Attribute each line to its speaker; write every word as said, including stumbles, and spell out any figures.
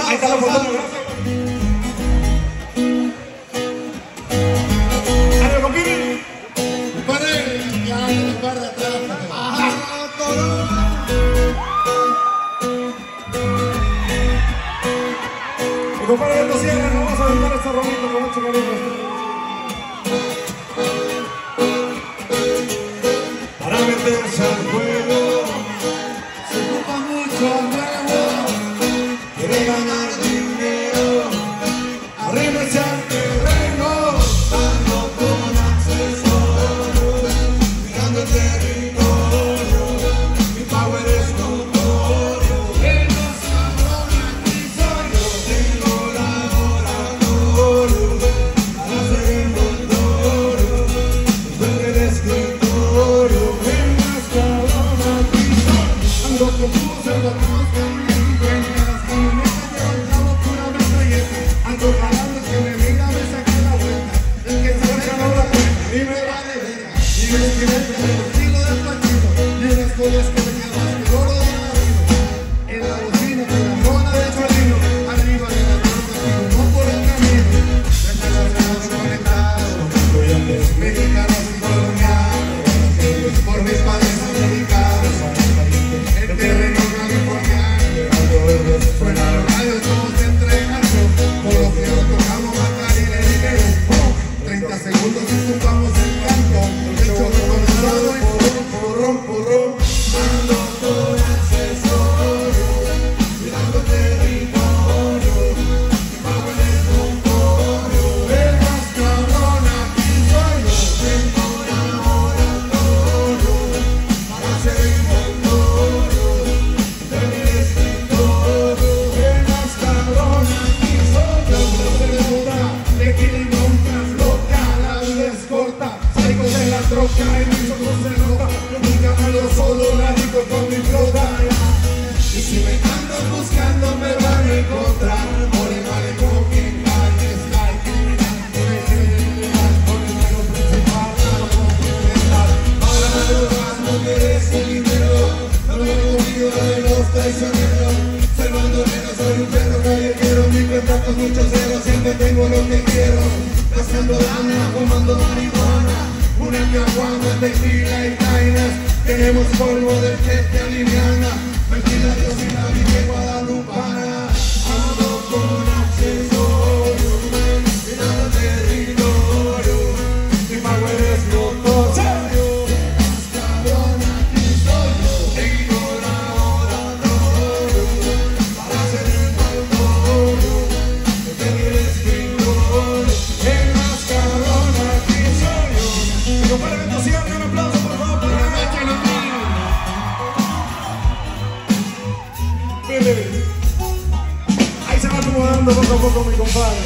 Speaker 1: Ahí está la foto, gracias. Algo con Piri.
Speaker 2: Compadre, ya, el par de atrás. Ajá, todo.
Speaker 1: Y compadre, no cierren, no vamos a dedicar esta rolita con mucho cariño. Para meterse al juego
Speaker 2: Se ocupa mucho nuevo.
Speaker 1: quiere ganar dinero, arrímese al terreno,
Speaker 2: Ando con accesorios, mirando el territorio.
Speaker 1: mi power es notorio,
Speaker 2: El más cabrón aquí soy yo.
Speaker 1: tengo laboratorio, para ser el notorio, desde el escritorio, el más cabrón aquí soy. Ando con tus hermanos que me encuentras, que me llevo el chavo pura metralleta, ando jalando que me mira, me saca la vuelta, el que se echa no la cuenta y me vale verga, y me escribe el estilo del Pachino, y unas cosas que me quedan el oro de la vida, en la bocina con la mona de Cholino, arriba de la troca y no por el camino, desde los dedos conectados, estudiantes mexicanos y colombianos, por mis padres americanos, el terreno californiano, suena los radios, todos se entregan, por lo que nos tocamos matar y le dijeron, treinta segundos y tumbamos el canto, el hecho de comenzado en porrón, porrón, porrón, ando con accesorios, mirando territorio, mi power es notorio, el más cabrón aquí soy yo, tengo laboratorio, para ser inventoro, de mi escritorio, el más cabrón aquí soy yo, no se le muda, de Quilimontas, loca, la vida es corta, salgo de la troca y mis ojos se nota, yo nunca ando solo, radico con mi flota, y si me andan buscando me van a encontrar, por el malecón quien calle está el criminal, por el criminal, por el medio principal, para complementar, para drogas, mujeres y dinero, no me he comido de los traicioneros, soy bandolero, soy un perro callejero, mi cuenta con muchos ceros, siempre tengo lo que quiero, gastando lana, fumando marihuana, una caguama, tequila y vainas, tenemos polvo del que te aliviana, mentira Dios y la Virgen Guadalupana, ando con accesorios, mirando el territorio, mi power es notorio, más cabrón aquí soy yo, tengo laboratorio, para ser el notorio, desde el escritorio, el más cabrón aquí soy yo. Y compadre, no cierre, un aplauso por favor para la noche, los niños. Mire, ahí se va acomodando poco a poco mi compadre.